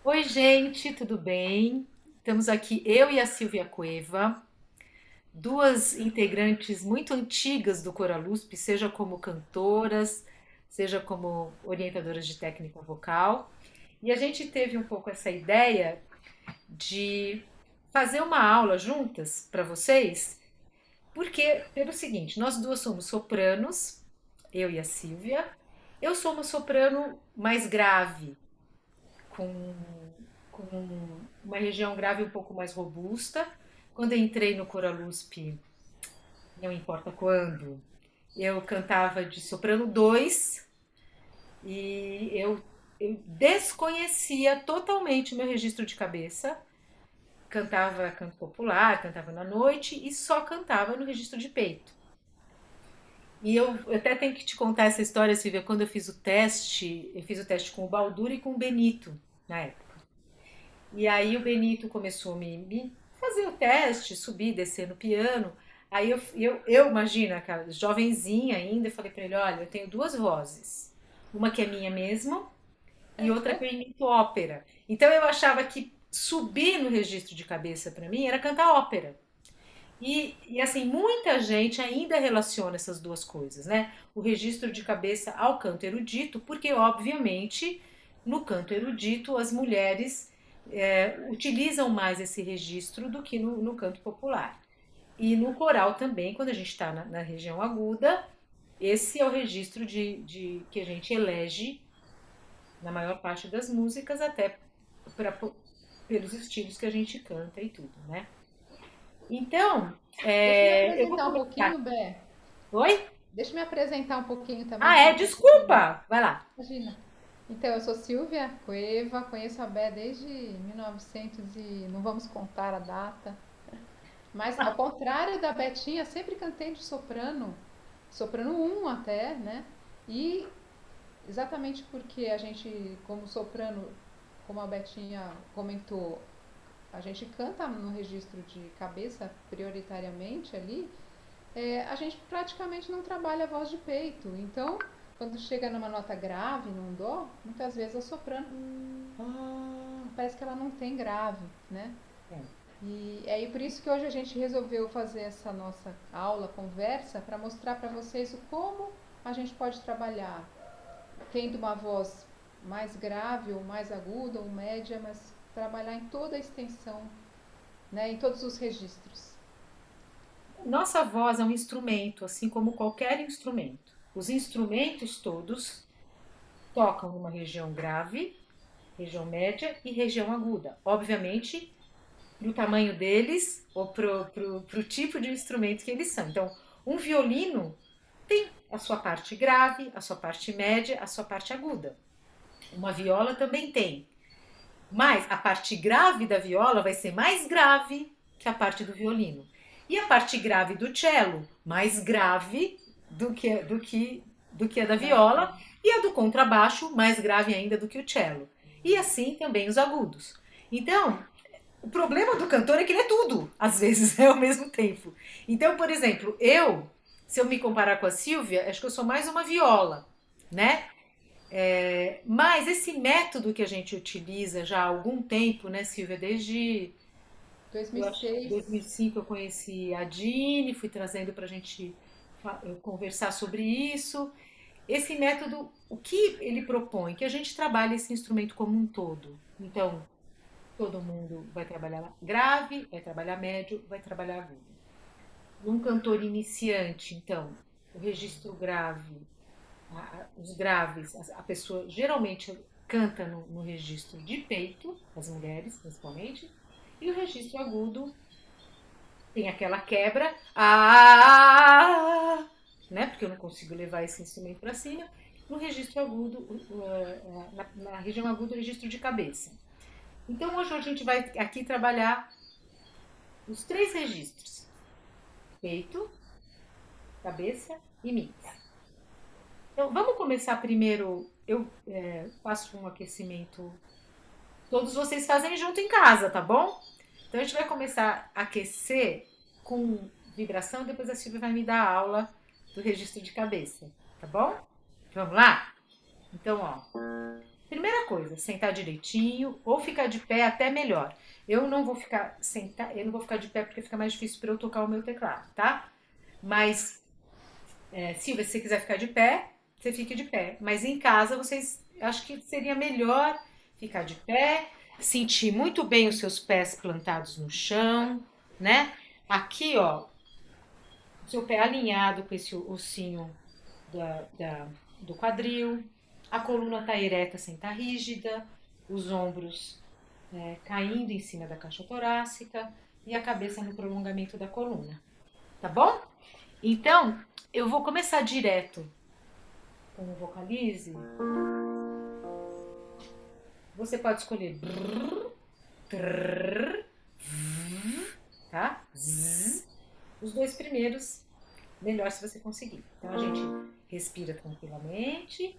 Oi, gente, tudo bem? Estamos aqui, eu e a Silvia Cueva, duas integrantes muito antigas do Coralusp, seja como cantoras, seja como orientadoras de técnica vocal. E a gente teve um pouco essa ideia de fazer uma aula juntas para vocês, porque, pelo seguinte, nós duas somos sopranos, eu e a Silvia. Eu sou uma soprano mais grave, com, com uma região grave um pouco mais robusta. Quando eu entrei no Coralusp, não importa quando, eu cantava de soprano 2 e eu desconhecia totalmente o meu registro de cabeça. Cantava canto popular, cantava na noite e só cantava no registro de peito. E eu até tenho que te contar essa história, Silvia, quando eu fiz o teste com o Baldur e com o Benito na época. E aí o Benito começou a me fazer o teste, subir, descer no piano. Aí eu imagina, aquela jovenzinha ainda, eu falei para ele, olha, eu tenho duas vozes. Uma que é minha mesma e outra que eu imito ópera. Então eu achava que subir no registro de cabeça para mim era cantar ópera. E assim, muita gente ainda relaciona essas duas coisas, né? O registro de cabeça ao canto erudito, porque obviamente no canto erudito as mulheres utilizam mais esse registro do que no canto popular. E no coral também, quando a gente está na região aguda, esse é o registro que a gente elege na maior parte das músicas, até pra, pelos estilos que a gente canta e tudo, né? Então, Deixa eu me eu vou apresentar um pouquinho, começar. Bé. Oi? Deixa eu me apresentar um pouquinho também, Ah, é? contar um pouquinho. Desculpa! Vai lá. Imagina. Então, eu sou Silvia Cueva, conheço a Bé desde 1900 e não vamos contar a data. Mas, ao contrário da Betinha, sempre cantei de soprano, soprano um até, né? E exatamente porque a gente, como soprano, como a Betinha comentou, a gente canta no registro de cabeça prioritariamente ali. A gente praticamente não trabalha a voz de peito. Então, quando chega numa nota grave, num dó, muitas vezes a soprano parece que ela não tem grave, né? É. E é aí por isso que hoje a gente resolveu fazer essa nossa aula, conversa, para mostrar para vocês o como a gente pode trabalhar tendo uma voz mais grave ou mais aguda ou média, mas trabalhar em toda a extensão, né, em todos os registros. Nossa voz é um instrumento, assim como qualquer instrumento. Os instrumentos todos tocam numa região grave, região média e região aguda. Obviamente, para o tamanho deles ou para o tipo de instrumento que eles são. Então, um violino tem a sua parte grave, a sua parte média, a sua parte aguda. Uma viola também tem. Mas a parte grave da viola vai ser mais grave que a parte do violino. E a parte grave do cello, mais grave do que a da viola. E a do contrabaixo, mais grave ainda do que o cello. E assim também os agudos. Então, o problema do cantor é que ele é tudo, às vezes, ao mesmo tempo. Então, por exemplo, se eu me comparar com a Silvia, acho que eu sou mais uma viola, né? Mas esse método que a gente utiliza já há algum tempo, né, Silvia? Desde, eu acho que 2006. 2005 eu conheci a Dini, fui trazendo para a gente conversar sobre isso. Esse método, o que ele propõe? Que a gente trabalhe esse instrumento como um todo. Então, todo mundo vai trabalhar grave, vai trabalhar médio, vai trabalhar agudo. Num cantor iniciante, então, o registro grave, os graves, a pessoa geralmente canta no registro de peito, as mulheres principalmente, e o registro agudo tem aquela quebra, né? Porque eu não consigo levar esse instrumento para cima. No registro agudo, na região aguda, o registro de cabeça. Então hoje a gente vai aqui trabalhar os três registros: peito, cabeça e mix. Então vamos começar primeiro. Eu faço um aquecimento. Todos vocês fazem junto em casa, tá bom? Então a gente vai começar a aquecer com vibração, depois a Silvia vai me dar a aula do registro de cabeça, tá bom? Vamos lá? Então, ó, primeira coisa, sentar direitinho ou ficar de pé até melhor. Eu não vou ficar sentar, eu não vou ficar de pé porque fica mais difícil para eu tocar o meu teclado, tá? Mas Silvia, se você quiser ficar de pé, você fique de pé. Mas em casa, vocês, acho que seria melhor ficar de pé, sentir muito bem os seus pés plantados no chão, né? Aqui, ó, o seu pé alinhado com esse ossinho do quadril, a coluna tá ereta sem estar rígida, os ombros caindo em cima da caixa torácica e a cabeça no prolongamento da coluna, tá bom? Então, eu vou começar direto com o vocalize. Você pode escolher brrr, trrr, vzz, tá? Zzz. Os dois primeiros, melhor se você conseguir. Então a gente respira tranquilamente.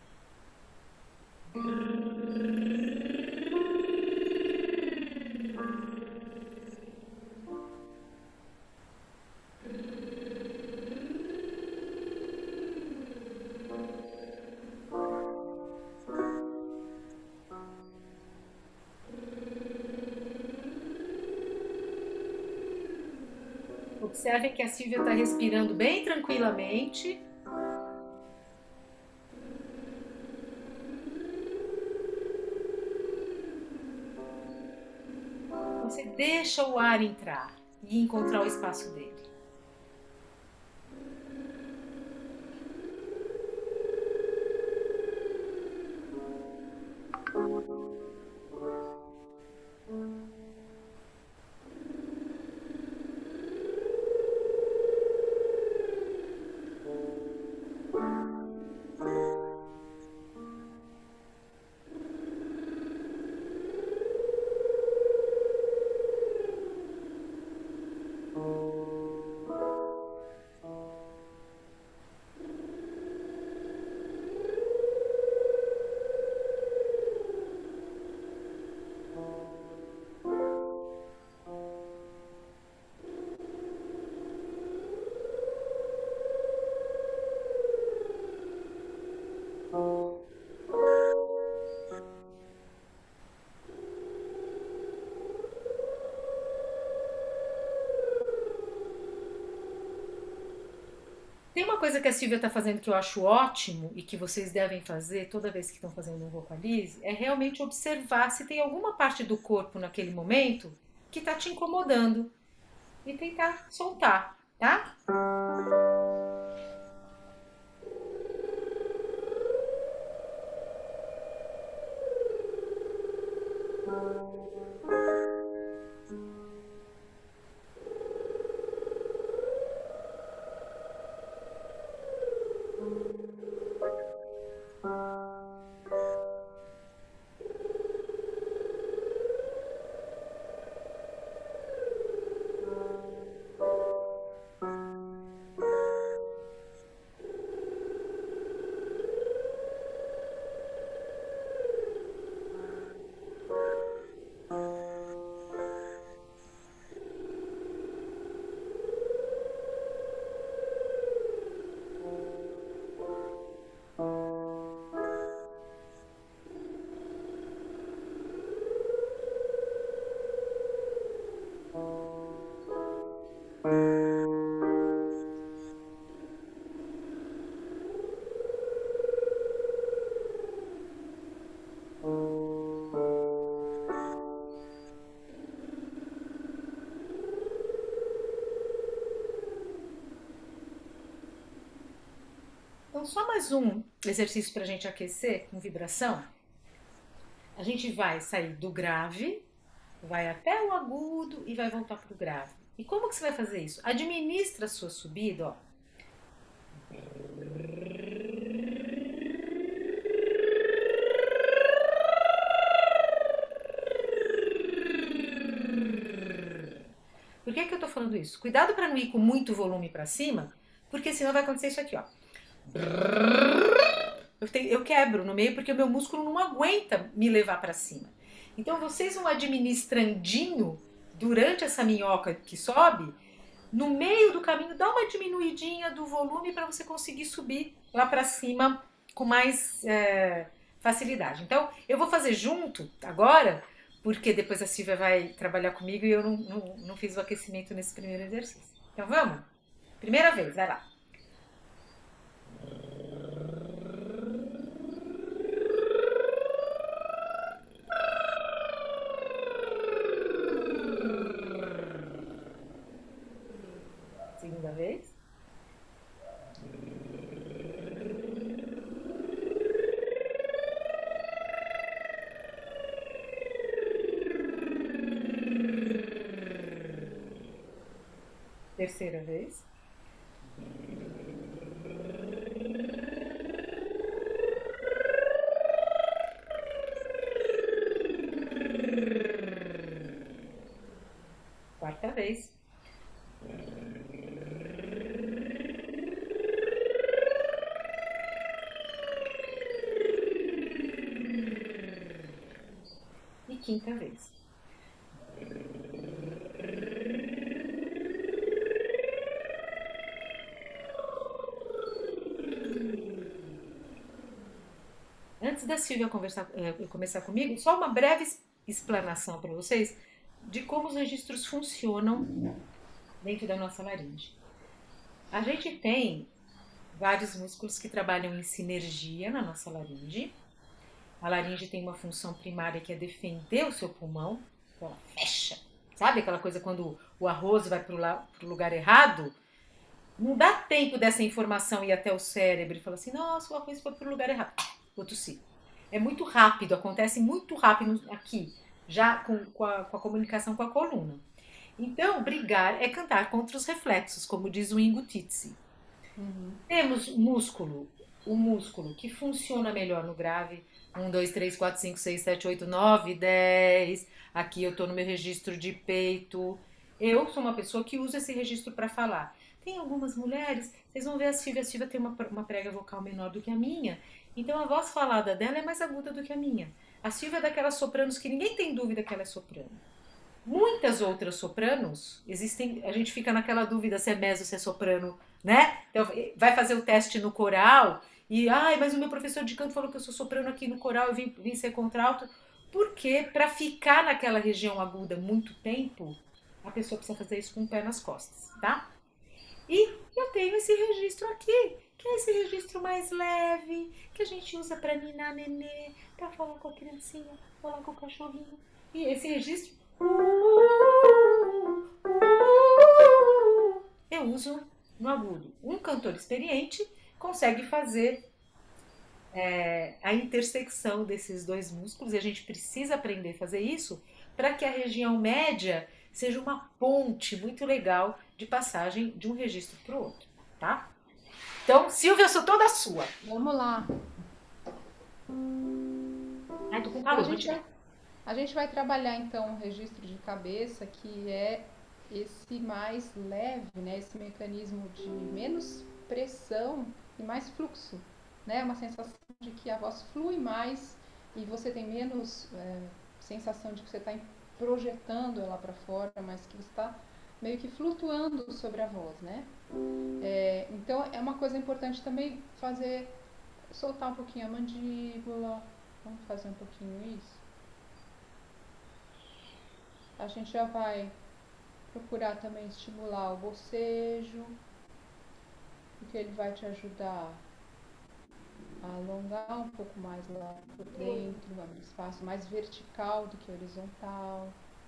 Observem que a Silvia está respirando bem tranquilamente. Você deixa o ar entrar e encontrar o espaço dele. Tem uma coisa que a Silvia está fazendo que eu acho ótimo e que vocês devem fazer toda vez que estão fazendo um vocalize, é realmente observar se tem alguma parte do corpo naquele momento que está te incomodando e tentar soltar, tá? Então, só mais um exercício para a gente aquecer com vibração. A gente vai sair do grave, vai até o agudo e vai voltar para o grave. E como que você vai fazer isso? Administra a sua subida, ó. Por que que eu tô falando isso? Cuidado para não ir com muito volume para cima, porque senão vai acontecer isso aqui, ó. Eu quebro no meio porque o meu músculo não aguenta me levar para cima. Então vocês vão administrandinho durante essa minhoca que sobe, no meio do caminho dá uma diminuidinha do volume para você conseguir subir lá para cima com mais facilidade. Então, eu vou fazer junto agora, porque depois a Silvia vai trabalhar comigo e eu não fiz o aquecimento nesse primeiro exercício. Então, vamos? Primeira vez, vai lá. Segunda vez. Terceira vez. Quarta vez. E quinta vez. Antes da Silvia começar comigo, só uma breve explanação para vocês de como os registros funcionam dentro da nossa laringe. A gente tem vários músculos que trabalham em sinergia na nossa laringe. A laringe tem uma função primária que é defender o seu pulmão, então ela fecha. Sabe aquela coisa quando o arroz vai para o lugar errado? Não dá tempo dessa informação ir até o cérebro e falar assim, nossa, o arroz foi para o lugar errado. Vou tossir. É muito rápido, acontece muito rápido aqui, já com a comunicação com a coluna. Então, brigar é cantar contra os reflexos, como diz o Ingo Titze. Uhum. Temos o músculo que funciona melhor no grave. 1, 2, 3, 4, 5, 6, 7, 8, 9, 10. Aqui eu estou no meu registro de peito. Eu sou uma pessoa que usa esse registro para falar. Tem algumas mulheres, vocês vão ver a Silvia tem uma prega vocal menor do que a minha. Então a voz falada dela é mais aguda do que a minha. A Silvia é daquelas sopranos que ninguém tem dúvida que ela é soprano. Muitas outras sopranos existem, a gente fica naquela dúvida se é mezzo, se é soprano, né? Então, vai fazer o teste no coral e, ai, mas o meu professor de canto falou que eu sou soprano aqui no coral, eu vim ser contralto. Porque para ficar naquela região aguda muito tempo, a pessoa precisa fazer isso com o pé nas costas, tá? E eu tenho esse registro aqui, que é esse registro mais leve, que a gente usa para ninar nenê, para falar com a criancinha, falar com o cachorrinho. E esse registro eu uso no agudo. Um cantor experiente consegue fazer a intersecção desses dois músculos e a gente precisa aprender a fazer isso para que a região média seja uma ponte muito legal de passagem de um registro para o outro, tá? Então, Silvia, eu sou toda sua. Vamos lá. Ai, tô com Então calor, vou tirar. a gente vai trabalhar então o registro de cabeça, que é esse mais leve, né? Esse mecanismo de menos pressão e mais fluxo, né? Uma sensação de que a voz flui mais e você tem menos sensação de que você está projetando ela para fora, mas que você está meio que flutuando sobre a voz, né? Então é uma coisa importante também fazer, soltar um pouquinho a mandíbula, vamos fazer um pouquinho isso. A gente já vai procurar também estimular o bocejo, porque ele vai te ajudar a alongar um pouco mais lá por dentro, abrir espaço mais vertical do que horizontal.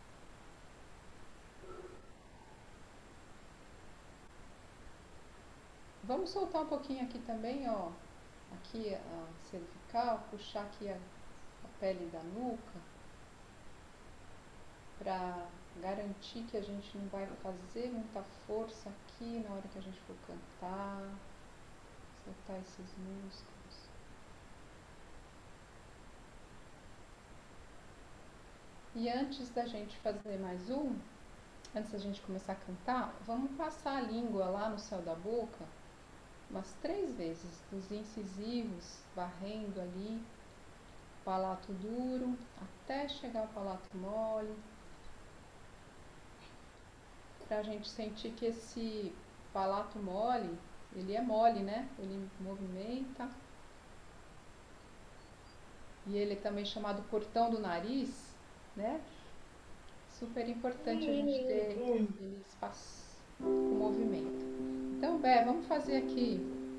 Vamos soltar um pouquinho aqui também, ó. Aqui a cervical, puxar aqui a pele da nuca, para garantir que a gente não vai fazer muita força aqui na hora que a gente for cantar, soltar esses músculos. E antes da gente fazer mais antes da gente começar a cantar, vamos passar a língua lá no céu da boca umas 3 vezes, dos incisivos, varrendo ali, palato duro, até chegar ao palato mole, pra gente sentir que esse palato mole, ele é mole, né? Ele movimenta. e ele é também chamado portão do nariz, né? Super importante a gente ter ele espaço com movimento. Então, Bé, vamos fazer aqui.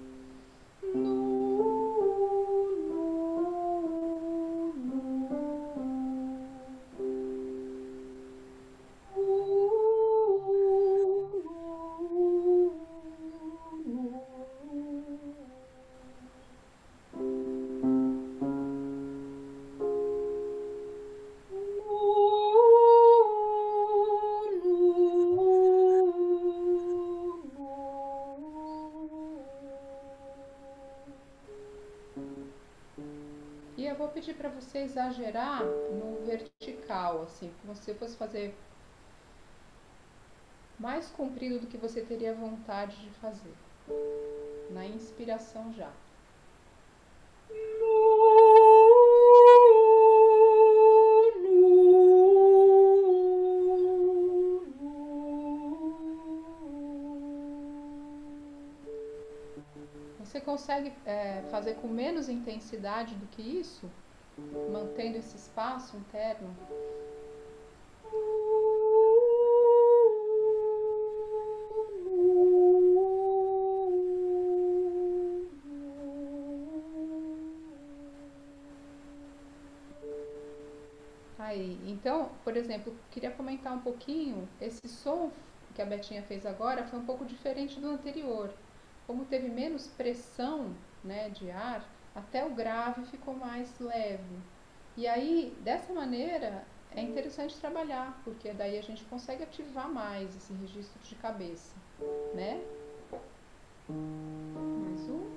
E eu vou pedir para você exagerar no vertical, assim, como se fosse fazer mais comprido do que você teria vontade de fazer. Na inspiração já. Você consegue fazer com menos intensidade do que isso, mantendo esse espaço interno? Aí, então, por exemplo, queria comentar um pouquinho, esse som que a Betinha fez agora foi um pouco diferente do anterior. Como teve menos pressão, né, de ar, até o grave ficou mais leve. E aí, dessa maneira, é interessante trabalhar, porque daí a gente consegue ativar mais esse registro de cabeça, né? Mais um.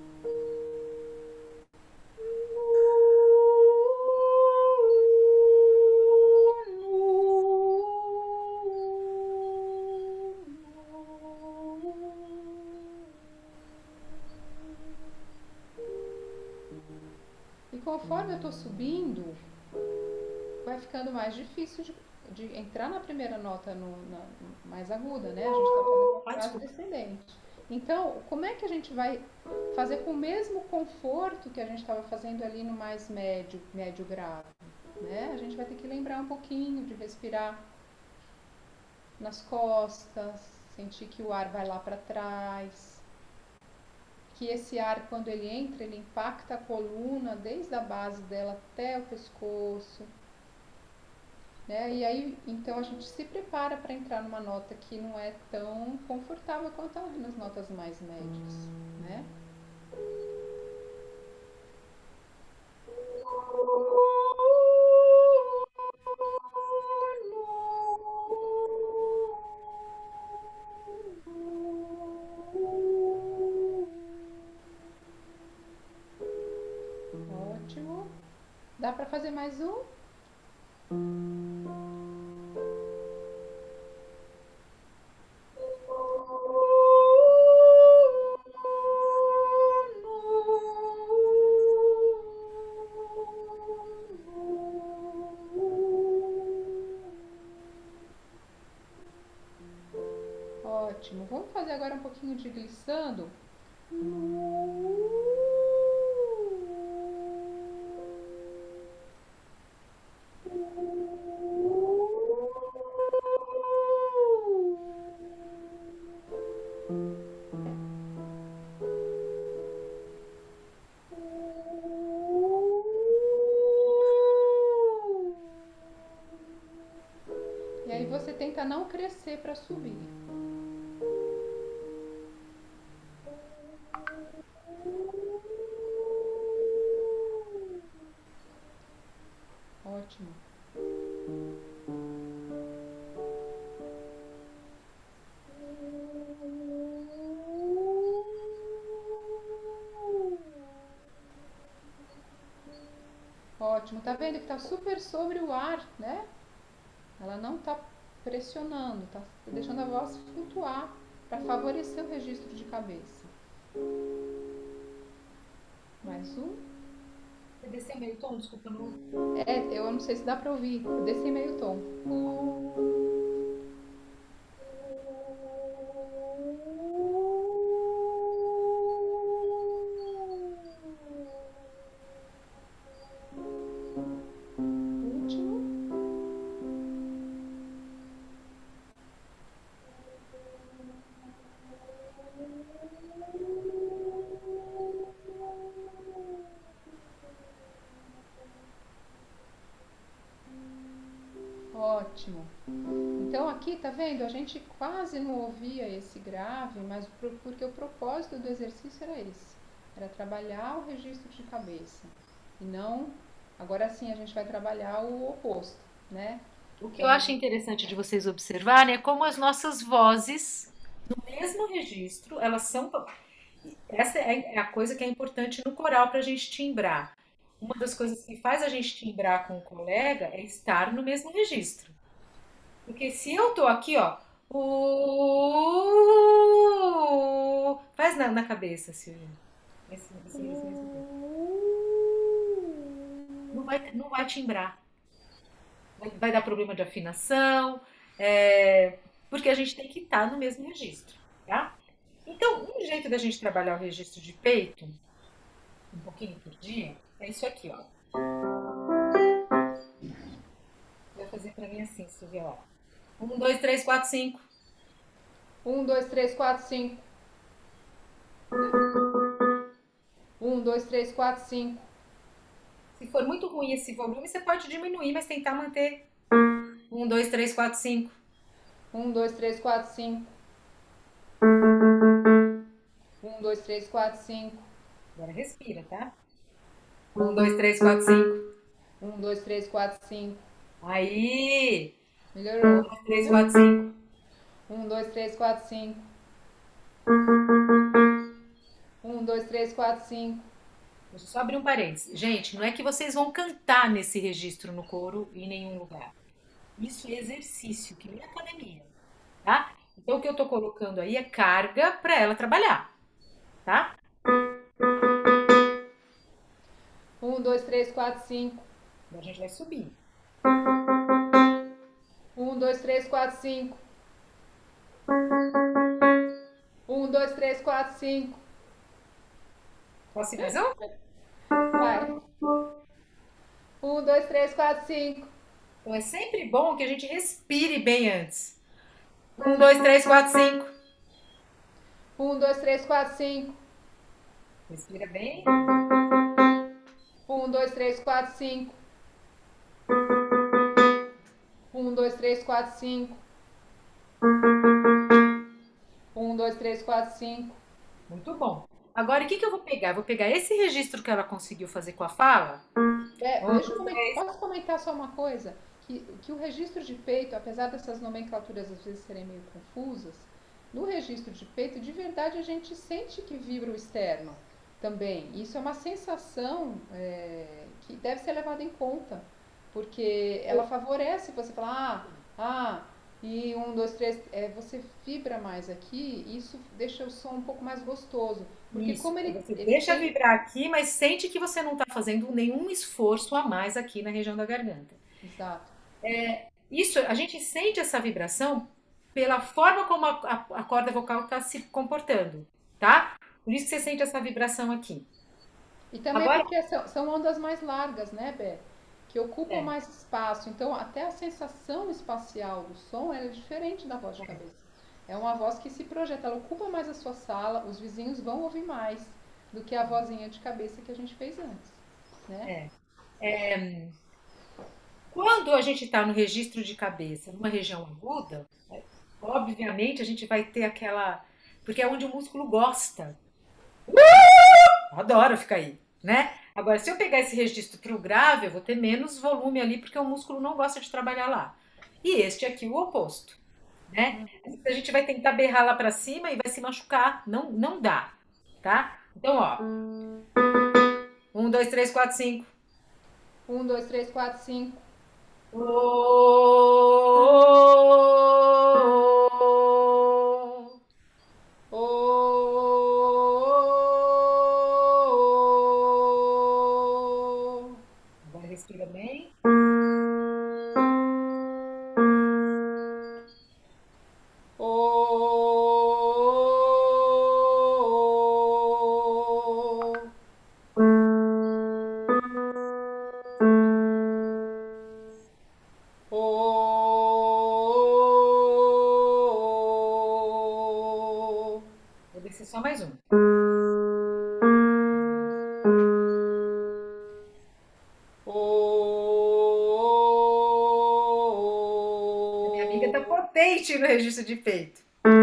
E conforme eu estou subindo, vai ficando mais difícil de entrar na primeira nota mais aguda, né? A gente está fazendo uma Ai, frase desculpa. descendente. Então, como é que a gente vai fazer com o mesmo conforto que a gente estava fazendo ali no mais médio, médio grave, né? A gente vai ter que lembrar um pouquinho de respirar nas costas, sentir que o ar vai lá para trás, que esse ar, quando ele entra, ele impacta a coluna desde a base dela até o pescoço, né? E aí, então a gente se prepara para entrar numa nota que não é tão confortável quanto nas notas mais médias, né? Ótimo. Dá para fazer mais um? Ótimo. Vamos fazer agora um pouquinho de glissando. E aí você tenta não crescer para subir. Ótimo. Ótimo. Tá vendo que tá super sobre o ar, né? Ela não tá pressionando, tá deixando a voz flutuar para favorecer o registro de cabeça. Mais um. Você desceu meio tom, desculpa, não. Eu não sei se dá para ouvir. Eu desci meio tom. Ótimo. Então aqui, tá vendo? A gente quase não ouvia esse grave, mas porque o propósito do exercício era esse. Era trabalhar o registro de cabeça. E não, agora sim a gente vai trabalhar o oposto, né? O Que que é eu o acho registro. interessante de vocês observarem é como as nossas vozes, no mesmo registro, elas são. Essa é a coisa que é importante no coral para a gente timbrar. Uma das coisas que faz a gente timbrar com o colega é estar no mesmo registro. Porque se eu tô aqui, ó, faz na cabeça, Silvia. Esse mesmo tempo. Não vai timbrar. Vai dar problema de afinação, porque a gente tem que estar no mesmo registro, tá? Então, um jeito da gente trabalhar o registro de peito, um pouquinho por dia, é isso aqui, ó. Vai fazer pra mim assim, Silvia, ó. 1, 2, 3, 4, 5. 1, 2, 3, 4, 5. 1, 2, 3, 4, 5. Se for muito ruim esse volume, você pode diminuir, mas tentar manter 1, 2, 3, 4, 5. 1, 2, 3, 4, 5. 1, 2, 3, 4, 5. Agora respira, tá? 1, 2, 3, 4, 5. 1, 2, 3, 4, 5. Aí! um, Melhorou. dois, três, quatro, cinco. 1, 2, 3, 4, 5. 1, 2, 3, 4, 5. Deixa eu só abrir um parênteses. Gente, não é que vocês vão cantar nesse registro no coro em nenhum lugar. Isso é exercício, que nem academia, tá? Então o que eu tô colocando aí é carga para ela trabalhar, tá? 1, 2, 3, 4, 5. Agora a gente vai subir. 1, 2, 3, 4, 5. 1, 2, 3, 4, 5. Posso ir mais um? Vai. 1, 2, 3, 4, 5. Então é sempre bom que a gente respire bem antes. 1, 2, 3, 4, 5. 1, 2, 3, 4, 5. Respira bem. 1, 2, 3, 4, 5. 1, 2, 3, 4, 5. 1, 2, 3, 4, 5. Muito bom. Agora, o que que eu vou pegar? Eu vou pegar esse registro que ela conseguiu fazer com a fala. Um, Deixa eu dois, comentar, três. posso comentar só uma coisa? Que o registro de peito, apesar dessas nomenclaturas às vezes serem meio confusas, no registro de peito, de verdade a gente sente que vibra o externo também. Isso é uma sensação que deve ser levada em conta, porque ela favorece você falar, e 1, 2, 3, você vibra mais aqui, isso deixa o som um pouco mais gostoso, porque Isso. como Você ele deixa tem. vibrar aqui, mas sente que você não está fazendo nenhum esforço a mais aqui na região da garganta. Exato. Isso, a gente sente essa vibração pela forma como a corda vocal está se comportando, tá? Por isso que você sente essa vibração aqui. E também Agora, porque são ondas mais largas, né, Bé? Que ocupam é, mais espaço. Então, até a sensação espacial do som é diferente da voz de cabeça. É uma voz que se projeta, ela ocupa mais a sua sala, os vizinhos vão ouvir mais do que a vozinha de cabeça que a gente fez antes, né? é. Quando a gente está no registro de cabeça, numa região aguda, obviamente a gente vai ter aquela. Porque é onde o músculo gosta. Adora ficar aí, né? Agora, se eu pegar esse registro para o grave, eu vou ter menos volume ali, porque o músculo não gosta de trabalhar lá. E este aqui, o oposto, né? A gente vai tentar berrar lá para cima e vai se machucar. Não, não dá, tá? Então, ó. 1, 2, 3, 4, 5. 1, 2, 3, 4, 5. Oh. Agora respira bem. Oh. Oh. diferente no registro de peito.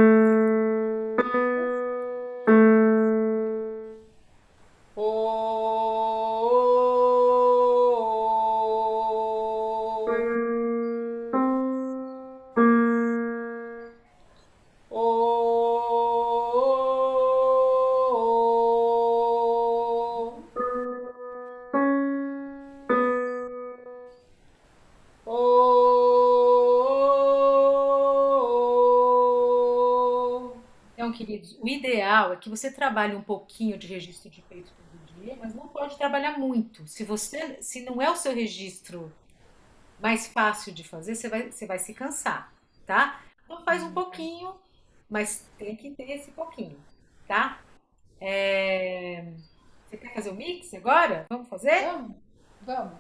Então, queridos, o ideal é que você trabalhe um pouquinho de registro de peito todo dia, mas não pode trabalhar muito. Se não é o seu registro mais fácil de fazer, você vai se cansar, tá? Então faz um pouquinho, mas tem que ter esse pouquinho, tá? É, Você quer fazer o mix agora? Vamos fazer? Vamos? Vamos.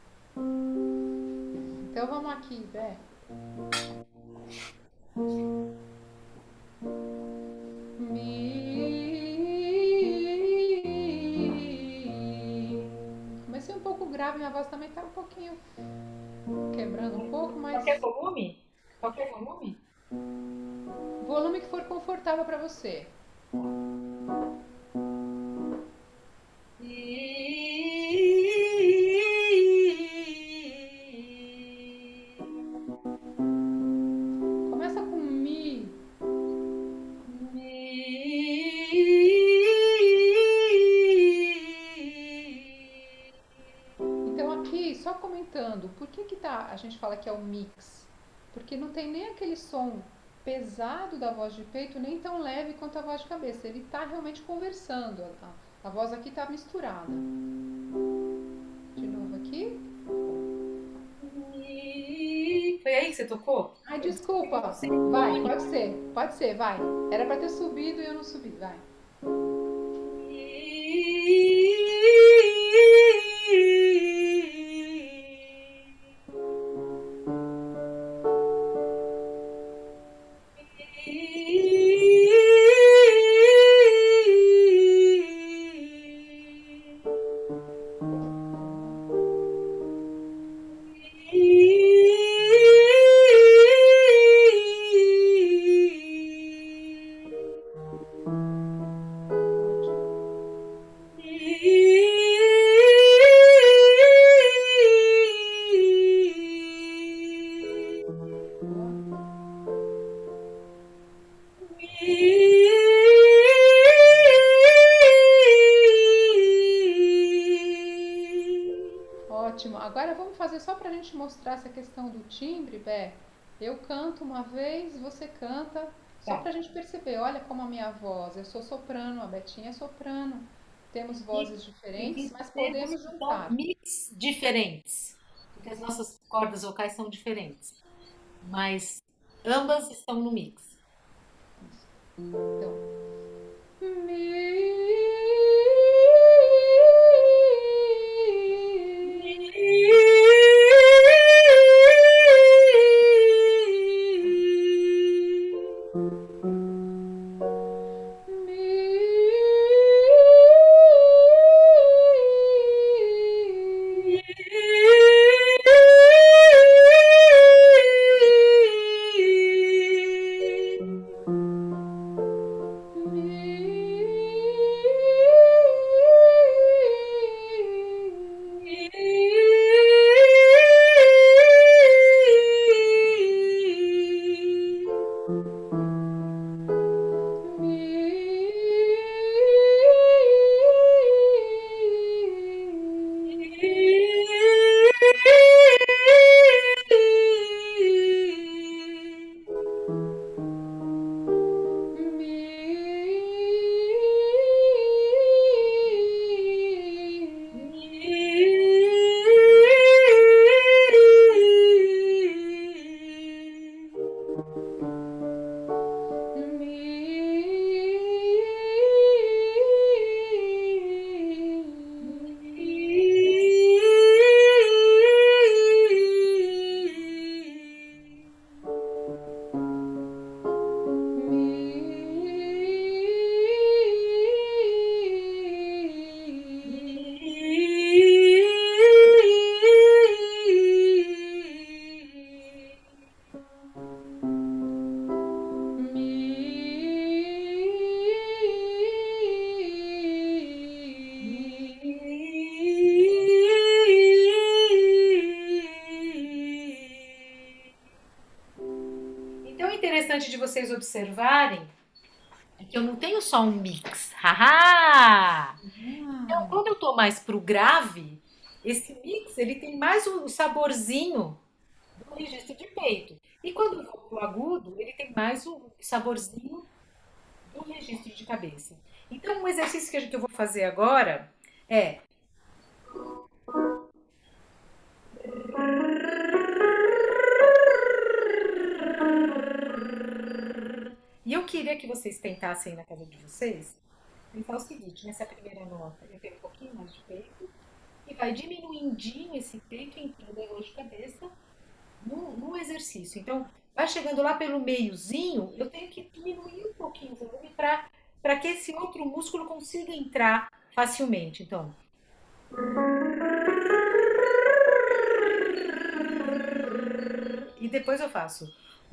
Então vamos aqui, Bé. Mi. Comecei um pouco grave, minha voz também tá um pouquinho quebrando um pouco, mas Qualquer volume? Qualquer volume? volume que for confortável para você. Começa com mi. Então aqui, só comentando, por que que tá, a gente fala que é o mix? Porque não tem nem aquele som pesado da voz de peito, nem tão leve quanto a voz de cabeça. Ele tá realmente conversando. A voz aqui tá misturada. De novo aqui. Foi aí que você tocou? Ai, desculpa. Vai, Sinfônico. pode ser, vai. Era pra ter subido e eu não subi, vai. Ótimo. Boa. Ótimo. Agora vamos fazer só para a gente mostrar essa questão do timbre, Bé. Eu canto uma vez, você canta, só Tá. para a gente perceber. Olha como a minha voz. Eu sou soprano, a Betinha é soprano. Temos E, vozes e diferentes, mas dizemos podemos que são juntar. mix diferentes, porque as nossas cordas vocais são diferentes, mas ambas estão no mix. Isso. Então, mi. interessante de vocês observarem é que eu não tenho só um mix. Haha! Então, Ah, quando eu tô mais pro grave, esse mix ele tem mais o saborzinho do registro de peito. E quando eu vou pro agudo, ele tem mais o saborzinho do registro de cabeça. Então, um exercício que eu vou fazer agora é. E eu queria que vocês tentassem na casa de vocês pensar o seguinte: nessa primeira nota, eu tenho um pouquinho mais de peito, e vai diminuindo esse peito entrando a voz de cabeça no exercício. Então, vai chegando lá pelo meiozinho, eu tenho que diminuir um pouquinho o volume para que esse outro músculo consiga entrar facilmente. Então, e depois eu faço.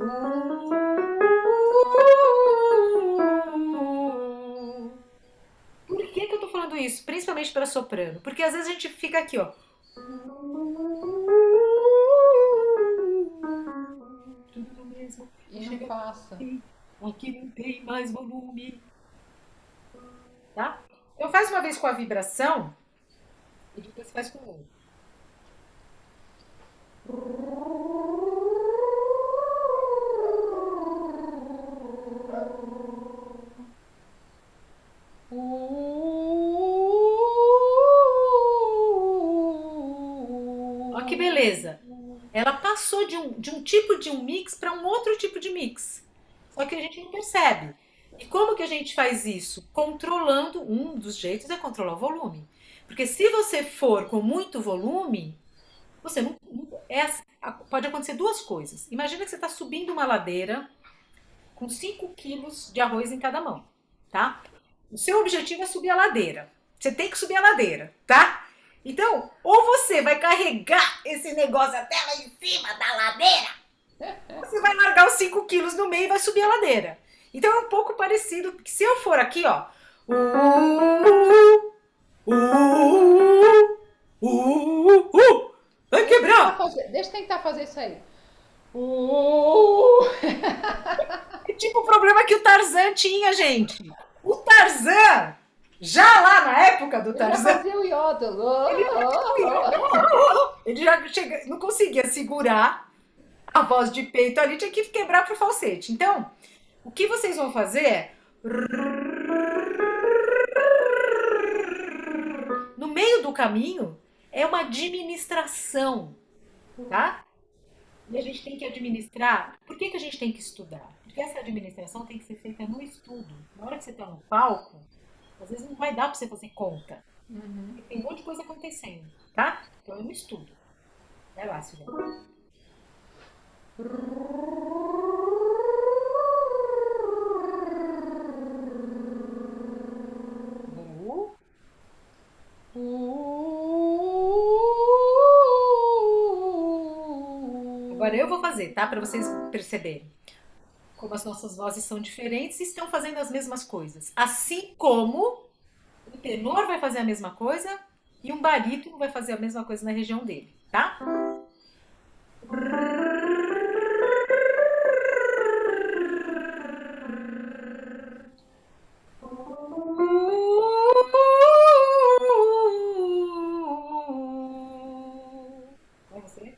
Por que que eu tô falando isso? Principalmente para soprano. Porque às vezes a gente fica aqui, ó. Tudo no mesmo. e não Chega faça. aqui não tem mais volume. Tá? Então faz uma vez com a vibração e depois faz com o outro. Olha que beleza. Ela passou de um tipo de um mix para um outro tipo de mix. Só que a gente não percebe. E como que a gente faz isso? Controlando, um dos jeitos é controlar o volume. Porque se você for com muito volume, você pode acontecer duas coisas. Imagina que você está subindo uma ladeira com 5 quilos de arroz em cada mão, tá? O seu objetivo é subir a ladeira. Você tem que subir a ladeira, tá? Então, ou você vai carregar esse negócio até lá em cima da ladeira, ou você vai largar os 5 quilos no meio e vai subir a ladeira. Então é um pouco parecido, porque se eu for aqui, ó. Vai quebrar! Deixa eu tentar fazer isso aí. Uh! É tipo o problema que o Tarzan tinha, gente. O Tarzan, já lá na época do Eu já Tarzan, fazia o yodel. ele já não conseguia segurar a voz de peito ali, tinha que quebrar pro falsete. Então, o que vocês vão fazer é. No meio do caminho, é uma administração, tá? E a gente tem que administrar. Por que a gente tem que estudar? Porque essa administração tem que ser feita no estudo. Na hora que você está no palco, às vezes não vai dar para você fazer conta. Uhum. Tem um monte de coisa acontecendo, tá? Então eu não estudo. Vai lá, Silvia. Agora eu vou fazer, tá? Para vocês perceberem como as nossas vozes são diferentes e estão fazendo as mesmas coisas. Assim como o tenor vai fazer a mesma coisa e um barítono vai fazer a mesma coisa na região dele, tá? Vai você?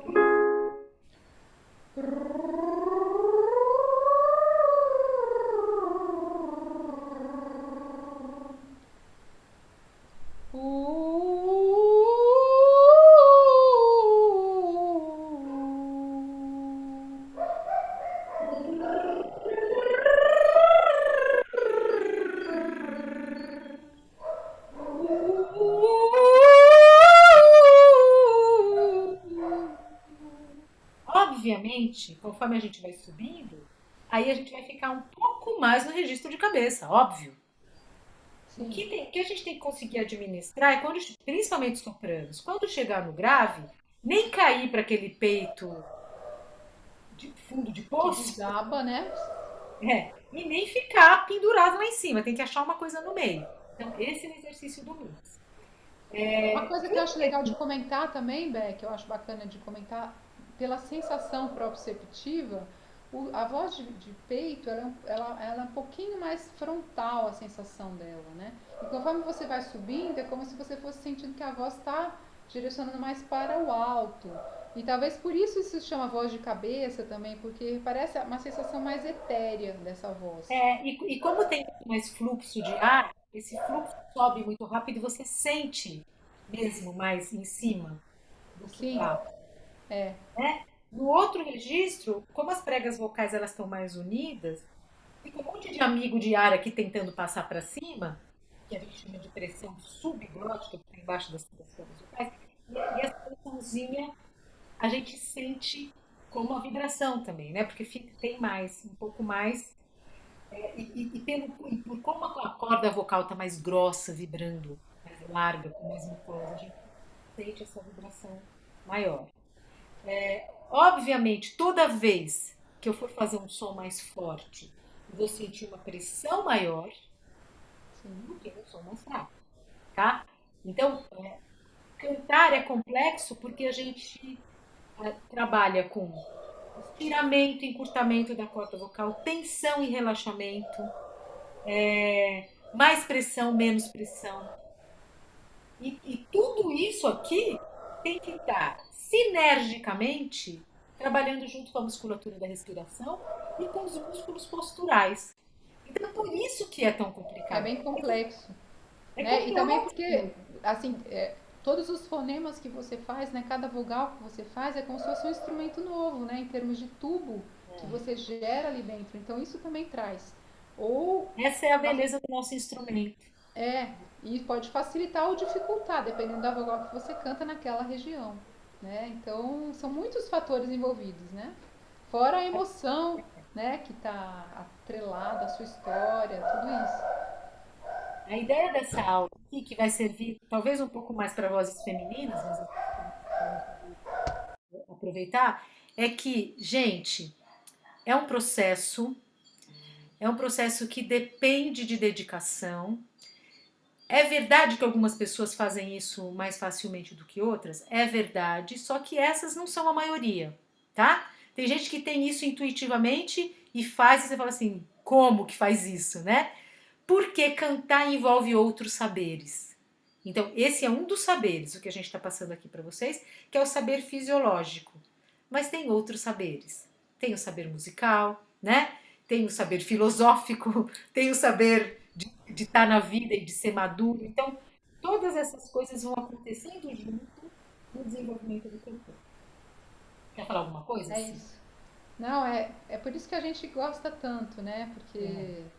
Obviamente, conforme a gente vai subindo, aí a gente vai ficar um pouco mais no registro de cabeça, óbvio. Sim. O que a gente tem que conseguir administrar é quando, principalmente os sopranos, quando chegar no grave, nem cair para aquele peito de fundo de Que poço, desaba, né? e nem ficar pendurado lá em cima, tem que achar uma coisa no meio. Então, esse é o exercício do mix. Uma coisa que eu acho legal de comentar também, Beck, eu acho bacana de comentar, pela sensação proprioceptiva, A voz de peito, ela é um pouquinho mais frontal a sensação dela, né? E conforme você vai subindo, é como se você fosse sentindo que a voz está direcionando mais para o alto. E talvez por isso se chama voz de cabeça também, porque parece uma sensação mais etérea dessa voz. E como tem muito mais fluxo de ar, esse fluxo sobe muito rápido e você sente mesmo mais em cima do que Sim, embaixo, é. né? No outro registro, como as pregas vocais elas estão mais unidas, fica um monte de amigo de ar aqui tentando passar para cima, que a gente chama de pressão subglótica, que está embaixo das pregas vocais, e essa pressãozinha a gente sente como uma vibração também, né? Porque tem mais, um pouco mais. E por como a corda vocal está mais grossa, vibrando, mais larga, com mais mucosa, a gente sente essa vibração maior. Obviamente, toda vez que eu for fazer um som mais forte, eu vou sentir uma pressão maior do que um som mais fraco, tá? Então, cantar é complexo porque a gente trabalha com estiramento, encurtamento da corda vocal, tensão e relaxamento, mais pressão, menos pressão. E tudo isso aqui tem que estar sinergicamente trabalhando junto com a musculatura da respiração e com os músculos posturais. Então, por isso que é tão É complicado. bem complexo, É né? E também porque, complexo. assim, todos os fonemas que você faz, né? Cada vogal que você faz é como se fosse um instrumento novo, né? Em termos de tubo que você gera ali dentro. Então isso também traz. Ou Essa é a beleza do nosso instrumento. é, e pode facilitar ou dificultar, dependendo da vogal que você canta naquela região, né? Então são muitos fatores envolvidos, né? Fora a emoção, né? Que está atrelada à sua história, tudo isso. A ideia dessa aula aqui, que vai servir talvez um pouco mais para vozes femininas, mas vamos aproveitar, é que, gente, é um processo, é um processo que depende de dedicação. É verdade que algumas pessoas fazem isso mais facilmente do que outras? É verdade, só que essas não são a maioria, tá? Tem gente que tem isso intuitivamente e faz, e você fala assim, como que faz isso, né? Porque cantar envolve outros saberes. Então, esse é um dos saberes, o que a gente está passando aqui para vocês, que é o saber fisiológico. Mas tem outros saberes. Tem o saber musical, né? Tem o saber filosófico, tem o saber de estar na vida e de ser maduro. Então, todas essas coisas vão acontecendo junto no desenvolvimento do cantor. Quer falar alguma coisa, É assim? isso. Não, é por isso que a gente gosta tanto, né? É. Porque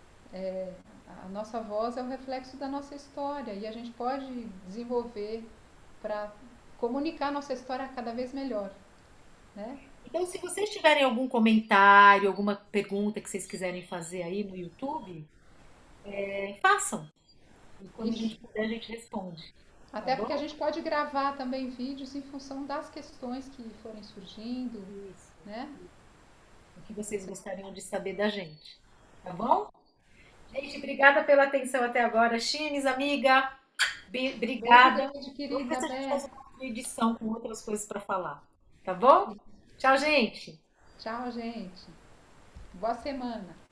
a nossa voz é o reflexo da nossa história e a gente pode desenvolver para comunicar a nossa história cada vez melhor, né? Então, se vocês tiverem algum comentário, alguma pergunta que vocês quiserem fazer aí no YouTube, façam. E quando a Isso. gente puder, a gente responde. Tá Até porque a bom? gente pode gravar também vídeos em função das questões que forem surgindo, Isso. né? O que vocês gostariam de saber da gente. Tá bom? Gente, obrigada pela atenção até agora. Chimes, amiga, Beijo obrigada. grande, Vamos ver querida se a gente Bé. faz uma outra edição com outras coisas para falar. Tá bom? Tchau, gente. Tchau, gente. Boa semana.